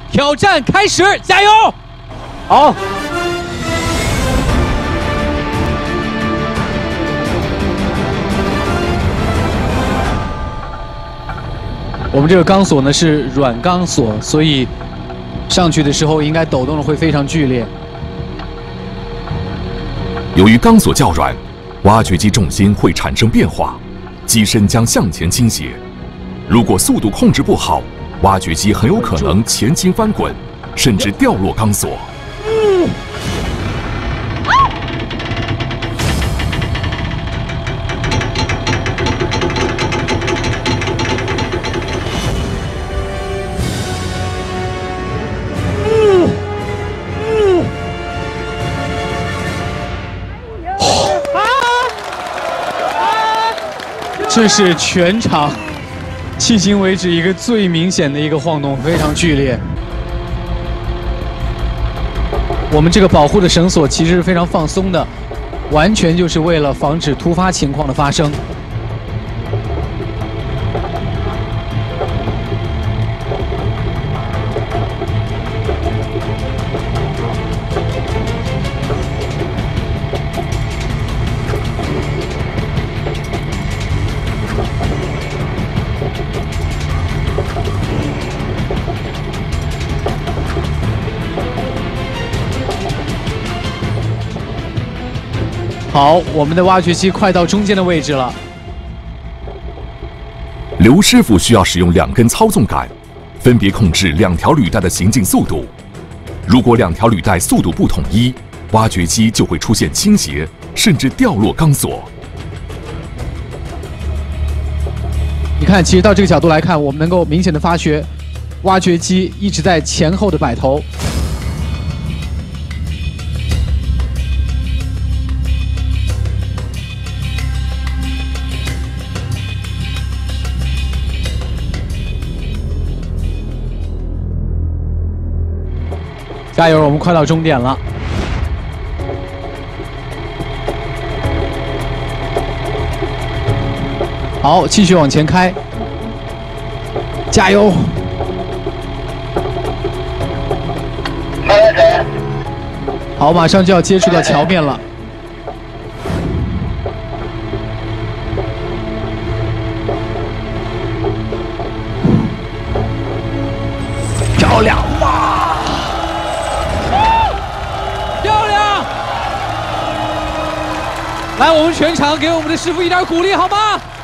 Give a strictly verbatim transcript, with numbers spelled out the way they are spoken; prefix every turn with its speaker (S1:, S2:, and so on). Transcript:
S1: 挑战开始，加油！
S2: 好。
S1: 我们这个钢索呢是软钢索，所以上去的时候应该抖动的会非常剧烈。
S3: 由于钢索较软，挖掘机重心会产生变化，机身将向前倾斜。如果速度控制不好，挖掘机很有可能前倾翻滚，甚至掉落钢索。嗯
S1: 这是全场迄今为止一个最明显的一个晃动，非常剧烈。我们这个保护的绳索其实是非常放松的，完全就是为了防止突发情况的发生。 好，我们的挖掘机快到中间的位置了。
S3: 刘师傅需要使用两根操纵杆，分别控制两条履带的行进速度。如果两条履带速度不统一，挖掘机就会出现倾斜，甚至掉落钢索。
S1: 你看，其实到这个角度来看，我们能够明显的发觉，挖掘机一直在前后的摆头。 加油！我们快到终点了。好，继续往前开。加油！好，马上就要接触到桥面了。漂亮！哇！ 来，我们全场给我们的师傅一点鼓励，好吗？